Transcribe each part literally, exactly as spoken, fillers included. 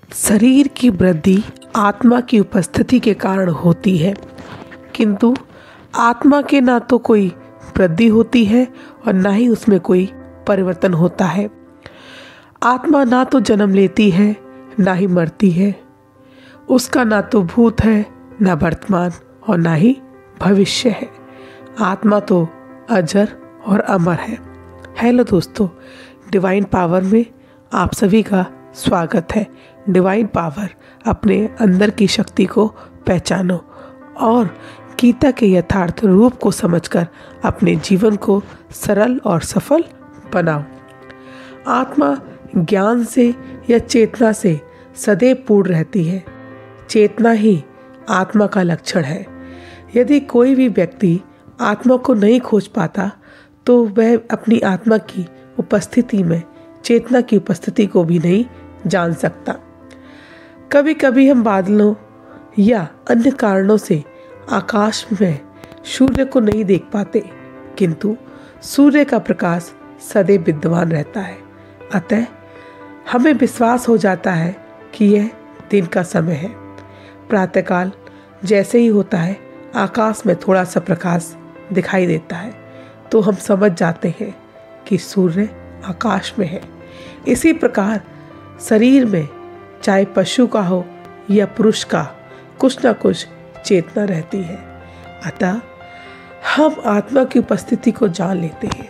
शरीर की वृद्धि आत्मा की उपस्थिति के कारण होती है, किंतु आत्मा के ना तो कोई वृद्धि होती है और ना ही उसमें कोई परिवर्तन होता है। आत्मा ना तो जन्म लेती है ना ही मरती है। उसका ना तो भूत है ना वर्तमान और ना ही भविष्य है। आत्मा तो अजर और अमर है। हेलो दोस्तों, डिवाइन पावर में आप सभी का स्वागत है। डिवाइन पावर, अपने अंदर की शक्ति को पहचानो और गीता के यथार्थ रूप को समझकर अपने जीवन को सरल और सफल बनाओ। आत्मा ज्ञान से या चेतना से सदैव पूर्ण रहती है। चेतना ही आत्मा का लक्षण है। यदि कोई भी व्यक्ति आत्मा को नहीं खोज पाता तो वह अपनी आत्मा की उपस्थिति में चेतना की उपस्थिति को भी नहीं जान सकता। कभी कभी हम बादलों या अन्य कारणों से आकाश में सूर्य को नहीं देख पाते, किंतु सूर्य का प्रकाश सदैव विद्यमान रहता है। अतः हमें विश्वास हो जाता है कि यह दिन का समय है। प्रातःकाल जैसे ही होता है, आकाश में थोड़ा सा प्रकाश दिखाई देता है तो हम समझ जाते हैं कि सूर्य आकाश में है। इसी प्रकार शरीर में, चाहे पशु का हो या पुरुष का, कुछ ना कुछ चेतना रहती है। अतः हम आत्मा की उपस्थिति को जान लेते हैं,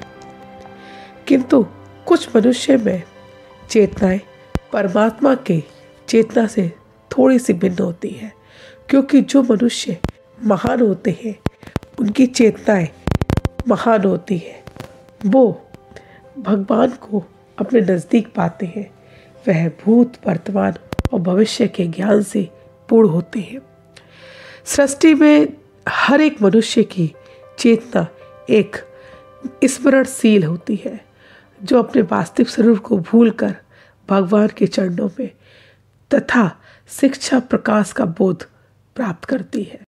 किंतु कुछ मनुष्य में चेतनाएं परमात्मा के चेतना से थोड़ी सी भिन्न होती है, क्योंकि जो मनुष्य महान होते हैं उनकी चेतनाएं महान होती है। वो भगवान को अपने नज़दीक पाते हैं। वह भूत, वर्तमान और भविष्य के ज्ञान से पूर्ण होते हैं। सृष्टि में हर एक मनुष्य की चेतना एक स्मरणशील होती है, जो अपने वास्तविक स्वरूप को भूलकर भगवान के चरणों में तथा शिक्षा प्रकाश का बोध प्राप्त करती है।